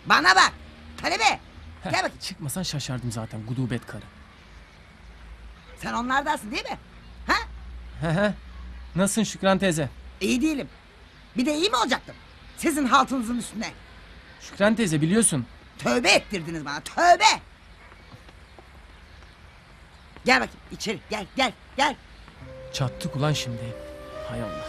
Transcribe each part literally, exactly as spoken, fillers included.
Bana bak. Talebe. Gel bakayım. Çıkmasan şaşardım zaten gudubet karı. Sen onlardansın değil mi? Ha? He he. Nasılsın Şükran teyze? İyi değilim. Bir de iyi mi olacaktım? Sizin haltınızın üstüne. Şükran teyze biliyorsun. Tövbe ettirdiniz bana. Tövbe. Gel bakayım içeri. Gel gel gel. Çattık ulan şimdi. Hay Allah.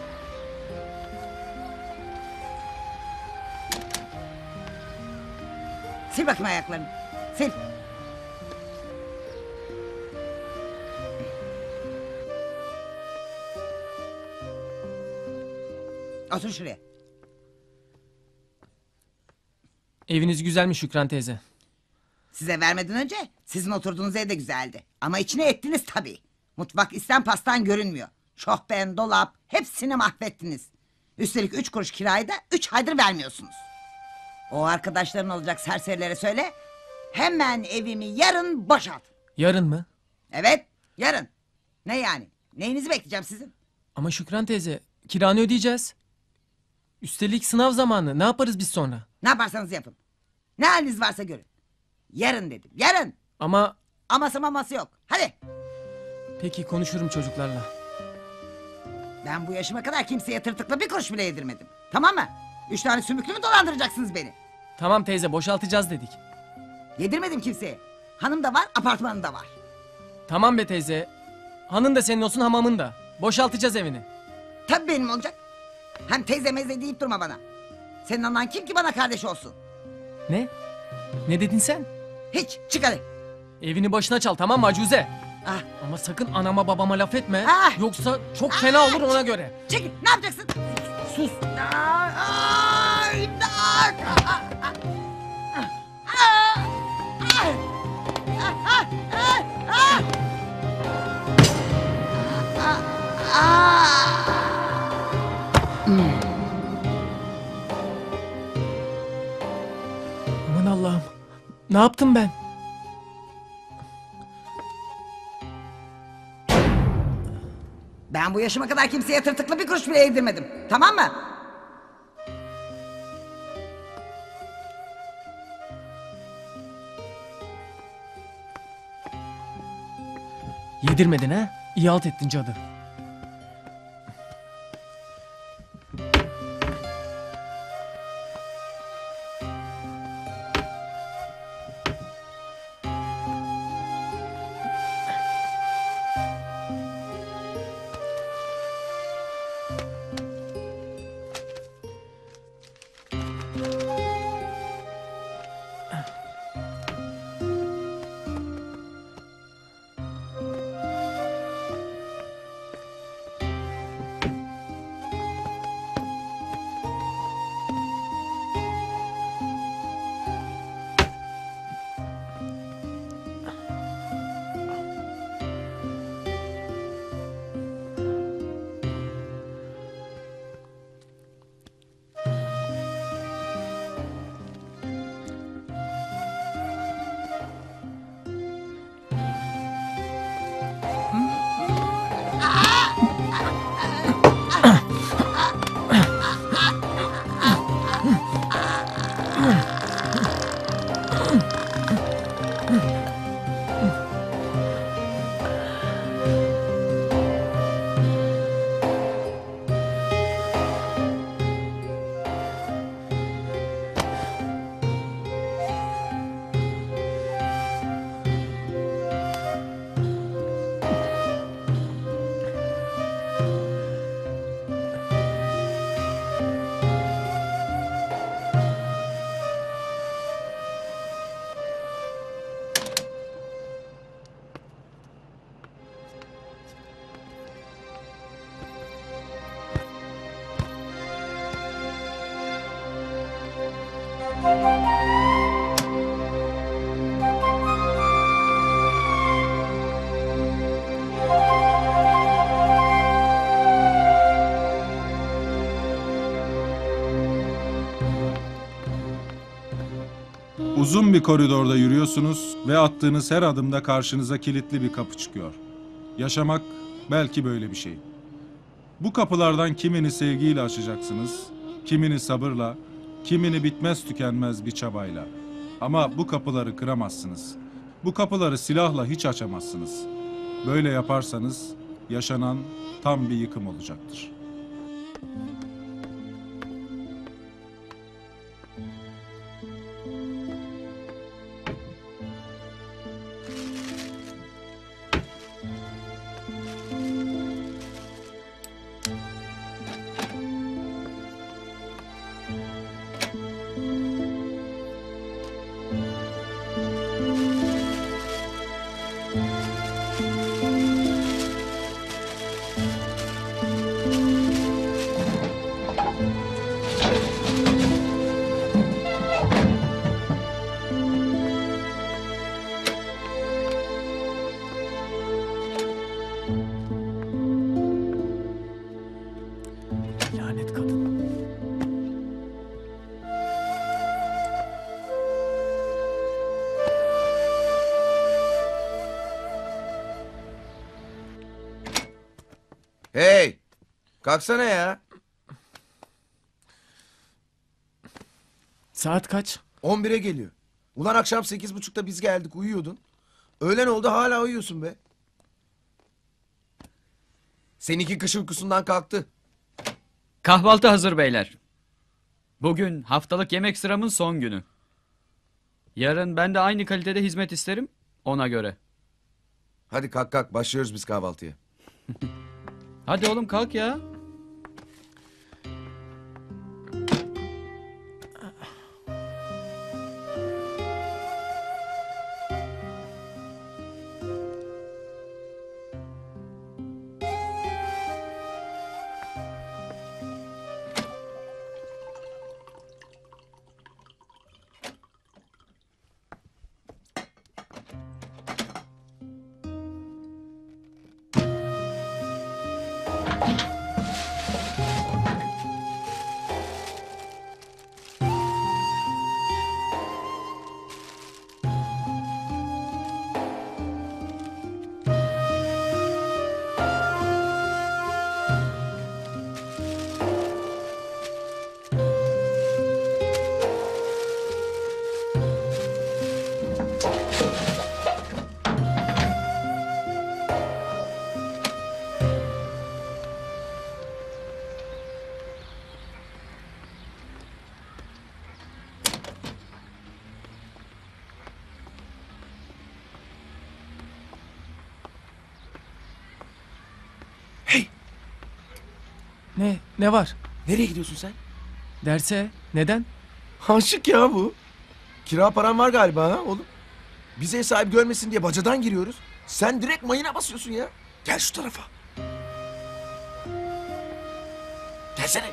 Sil bakayım ayaklarını. Sil. Otur şuraya. Eviniz güzel mi Şükran teyze? Size vermeden önce sizin oturduğunuz ev de güzeldi. Ama içine ettiniz tabii. Mutfak isten pastan görünmüyor. Şofben, dolap hepsini mahvettiniz. Üstelik üç kuruş kirayı da üç aydır vermiyorsunuz. O arkadaşların olacak serserilere söyle. Hemen evimi yarın boşalt. Yarın mı? Evet yarın. Ne yani? Neyinizi bekleyeceğim sizin? Ama Şükran teyze kiranı ödeyeceğiz. Üstelik sınav zamanı. Ne yaparız biz sonra? Ne yaparsanız yapın. Ne haliniz varsa görün. Yarın dedim yarın. Ama Aması maması yok. Hadi. peki konuşurum çocuklarla. Ben bu yaşıma kadar kimseye tırtıkla bir kuruş bile yedirmedim. Tamam mı? Üç tane sümüklü mü dolandıracaksınız beni? Tamam teyze boşaltacağız dedik. Yedirmedim kimseye. Hanım da var, apartmanım da var. Tamam be teyze. Hanın da senin olsun hamamın da. Boşaltacağız evini. Tabii benim olacak. Hem teyze meze deyip durma bana. Senin anan kim ki bana kardeş olsun? Ne? Ne dedin sen? Hiç, çık hadi. Evini başına çal tamam mı Acuze? Ah, Ama sakın anama babama laf etme. Ah! Yoksa çok fena olur ona göre. çekil, ne yapacaksın? Sus. Ay, ay, imdat! Ah, ah, ah. Ah, ah. Ah, ah, ah, ah. Ah, ah. Aman Allah'ım. Ne yaptım ben? Ben bu yaşıma kadar kimseye tırtıklı bir kuruş bile yedirmedim. Tamam mı? Yedirmedin ha? İyi halt ettin cadı. Uzun bir koridorda yürüyorsunuz ve attığınız her adımda karşınıza kilitli bir kapı çıkıyor. Yaşamak belki böyle bir şey. Bu kapılardan kimini sevgiyle açacaksınız, kimini sabırla, kimini bitmez tükenmez bir çabayla. Ama bu kapıları kıramazsınız. Bu kapıları silahla hiç açamazsınız. Böyle yaparsanız yaşanan tam bir yıkım olacaktır. Lanet kadın. Hey! Kalksana ya. Saat kaç? on bire geliyor. Ulan akşam sekiz buçukta biz geldik uyuyordun. Öğlen oldu hala uyuyorsun be. Seninki kış uykusundan kalktı. Kahvaltı hazır beyler. Bugün haftalık yemek sıramın son günü. Yarın ben de aynı kalitede hizmet isterim ona göre. Hadi kalk kalk başlıyoruz biz kahvaltıya. Hadi oğlum kalk ya. Ne? Ne var? Nereye gidiyorsun sen? Derse. Neden? Aşık ya bu. Kira paran var galiba ha oğlum. Bize ev sahibi görmesin diye bacadan giriyoruz. Sen direkt mayına basıyorsun ya. Gel şu tarafa. Gelsene.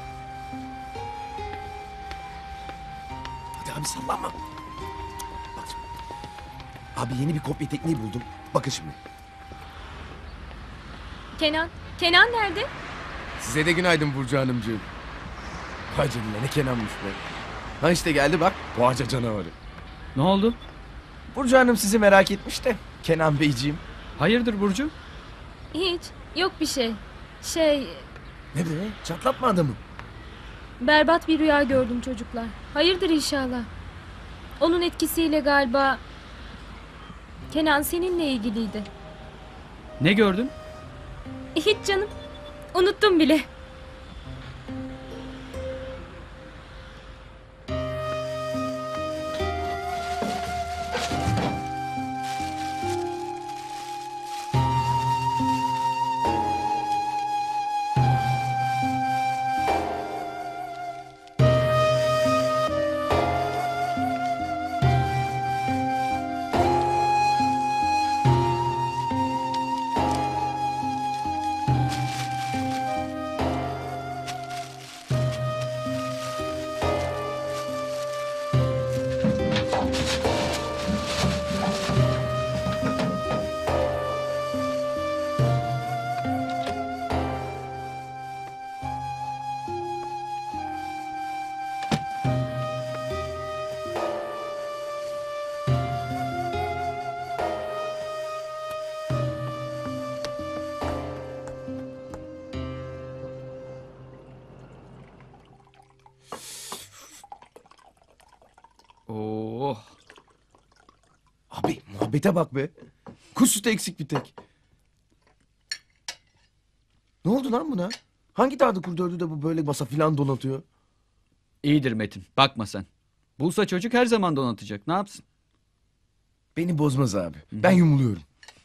Hadi abi sallanma. Bak şimdi. Abi yeni bir kopya tekniği buldum. Bakın şimdi. Kenan, Kenan nerede? Size de günaydın Burcu Hanımcığım. Vay canına ne Kenan'mış be. Ha işte geldi bak boğaca canavarı. Ne oldu? Burcu Hanım sizi merak etmiş de Kenan Beyciğim. Hayırdır Burcu? Hiç, yok bir şey. Şey, Ne be çatlatma adamı. berbat bir rüya gördüm çocuklar. Hayırdır inşallah. Onun etkisiyle galiba Kenan seninle ilgiliydi. Ne gördün? Hiç canım, unuttum bile. Oh. Abi muhabbete bak be. Kuş sütü eksik bir tek. Ne oldu lan buna? Hangi dağda kurt öldü de bu böyle masa filan donatıyor? İyidir Metin. Bakma sen. Bulsa çocuk her zaman donatacak. Ne yapsın? Beni bozmaz abi. Ben yumuluyorum.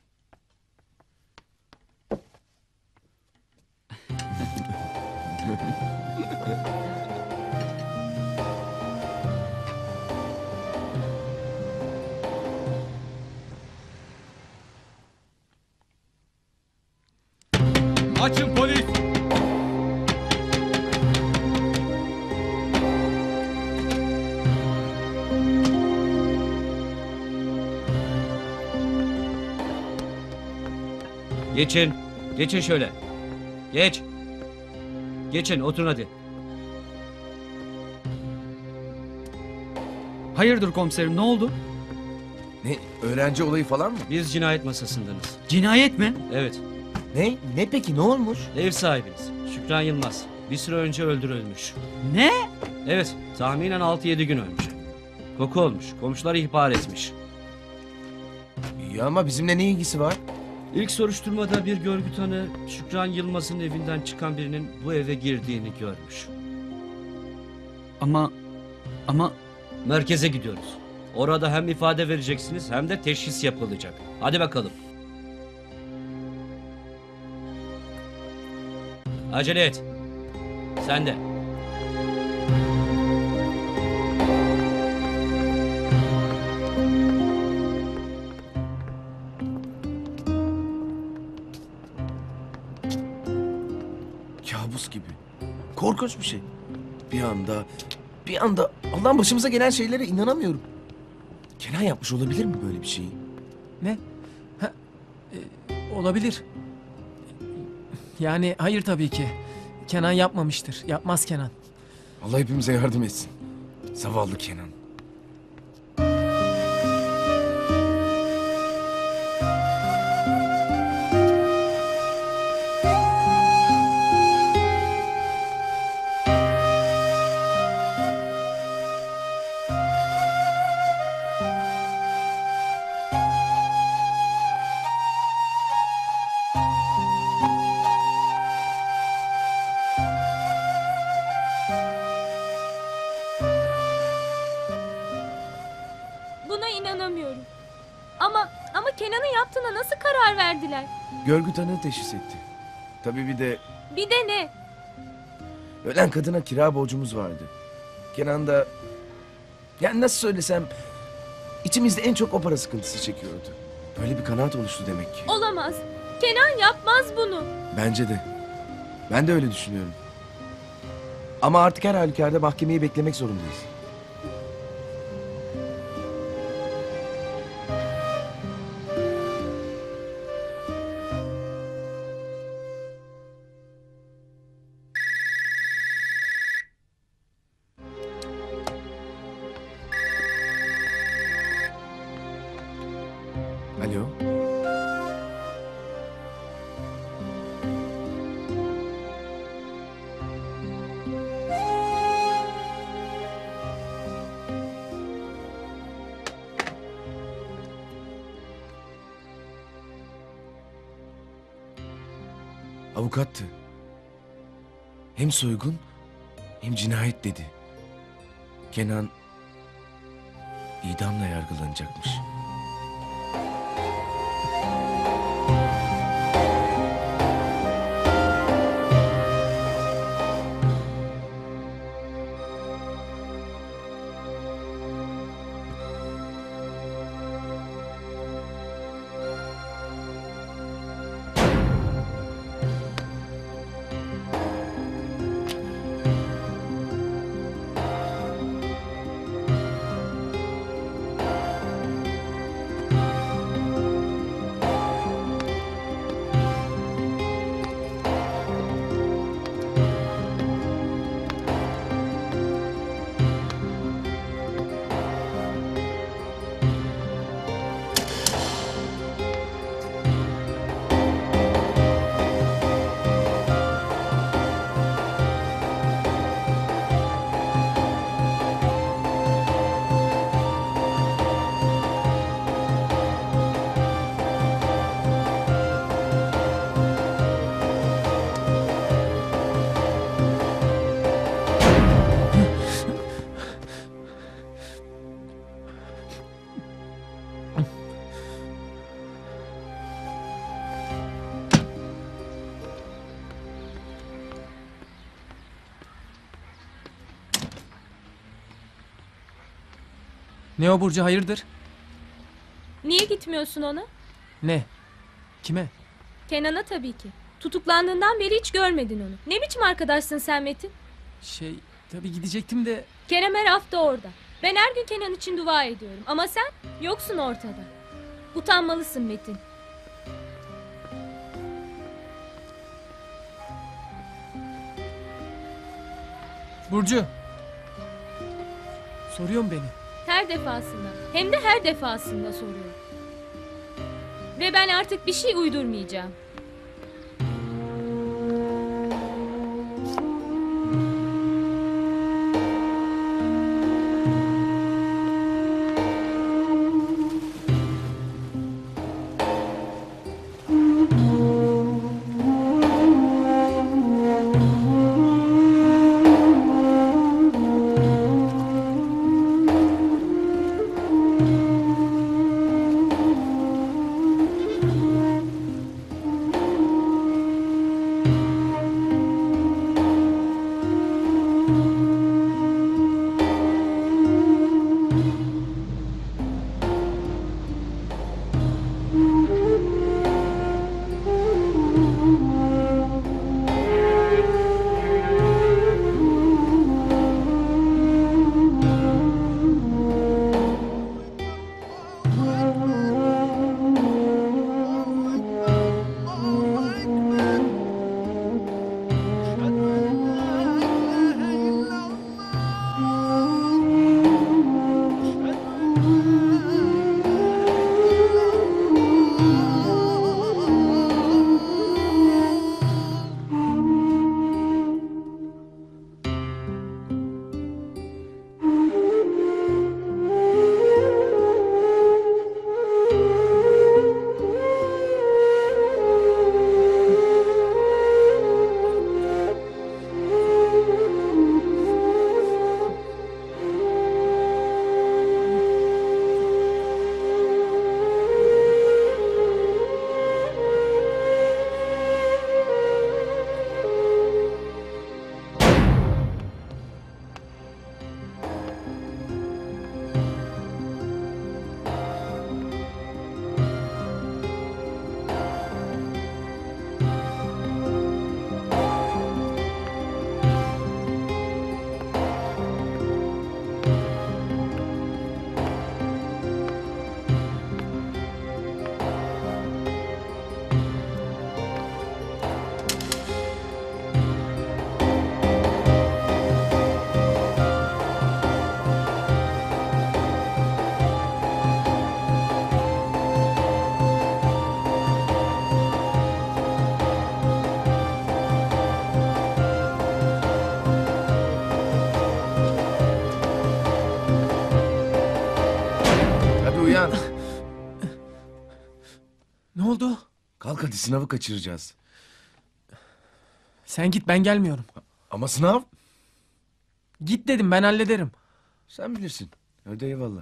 Açın polis! Geçin. Geçin şöyle. Geç. Geçin oturun hadi. Hayırdır komiserim, ne oldu? Ne? Öğrenci olayı falan mı? Biz cinayet masasındanız. Cinayet mi? Evet. Ne? Ne peki ne olmuş? Ev sahibiniz. Şükran Yılmaz. Bir süre önce öldürülmüş. Ne? Evet. Tahminen altı yedi gün ölmüş. Koku olmuş. Komşular ihbar etmiş. İyi ama bizimle ne ilgisi var? İlk soruşturmada bir görgü tanığı Şükran Yılmaz'ın evinden çıkan birinin bu eve girdiğini görmüş. Ama... Ama... Merkeze gidiyoruz. Orada hem ifade vereceksiniz hem de teşhis yapılacak. Hadi bakalım. Acele et. Sen de. Kabus gibi. Korkunç bir şey. Bir anda... Bir anda Allah'ın başımıza gelen şeylere inanamıyorum. Kenan yapmış olabilir mi böyle bir şeyi? Ne? Ha, e, olabilir. Yani hayır tabii ki. Kenan yapmamıştır. Yapmaz Kenan. Allah hepimize yardım etsin. Zavallı Kenan. Buna inanamıyorum. Ama ama Kenan'ın yaptığına nasıl karar verdiler? Görgü tanığı teşhis etti. Tabii bir de Bir de ne? ölen kadına kira borcumuz vardı. Kenan da... Yani nasıl söylesem... içimizde en çok o para sıkıntısı çekiyordu. Böyle bir kanaat oluştu demek ki. Olamaz. Kenan yapmaz bunu. Bence de. Ben de öyle düşünüyorum. Ama artık her halükarda mahkemeyi beklemek zorundayız. Alo. Avukattı. Hem soygun hem cinayet dedi. Kenan idamla yargılanacakmış. Ne o Burcu, hayırdır? Niye gitmiyorsun ona? Ne? Kime? Kenan'a tabii ki. Tutuklandığından beri hiç görmedin onu. Ne biçim arkadaşsın sen Metin? Şey, tabii gidecektim de... Kerem her hafta orada. Ben her gün Kenan için dua ediyorum. Ama sen yoksun ortada. Utanmalısın Metin. Burcu! Soruyor beni. Her defasında. Hem de her defasında soruyor. Ve ben artık bir şey uydurmayacağım. Hadi uyan. Ne oldu? Kalk hadi, sınavı kaçıracağız. Sen git, ben gelmiyorum. Ama sınav? Git dedim, ben hallederim. Sen bilirsin. Hadi eyvallah.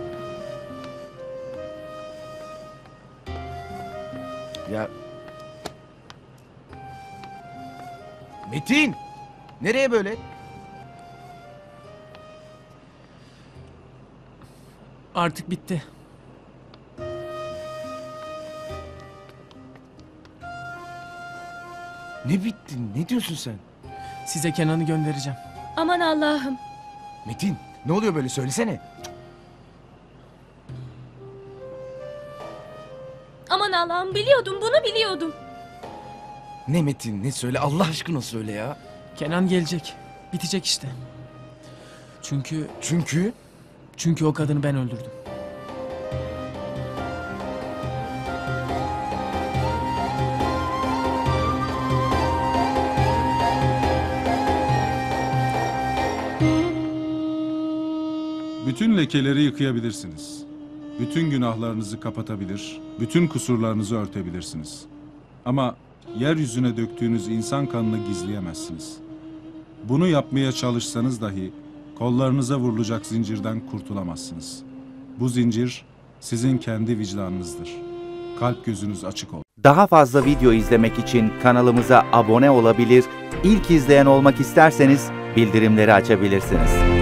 Ya Metin! Nereye böyle? Artık bitti. Ne bitti? Ne diyorsun sen? Size Kenan'ı göndereceğim. Aman Allah'ım. Metin, ne oluyor böyle söylesene. Aman Allah'ım, biliyordum, bunu biliyordum. Ne Metin, ne söyle Allah aşkına söyle ya. Kenan gelecek. Bitecek işte. Çünkü Çünkü çünkü o kadını ben öldürdüm. Bütün lekeleri yıkayabilirsiniz. Bütün günahlarınızı kapatabilir, bütün kusurlarınızı örtebilirsiniz. Ama yeryüzüne döktüğünüz insan kanını gizleyemezsiniz. Bunu yapmaya çalışsanız dahi kollarınıza vurulacak zincirden kurtulamazsınız. Bu zincir sizin kendi vicdanınızdır. Kalp gözünüz açık olsun. Daha fazla video izlemek için kanalımıza abone olabilir, ilk izleyen olmak isterseniz bildirimleri açabilirsiniz.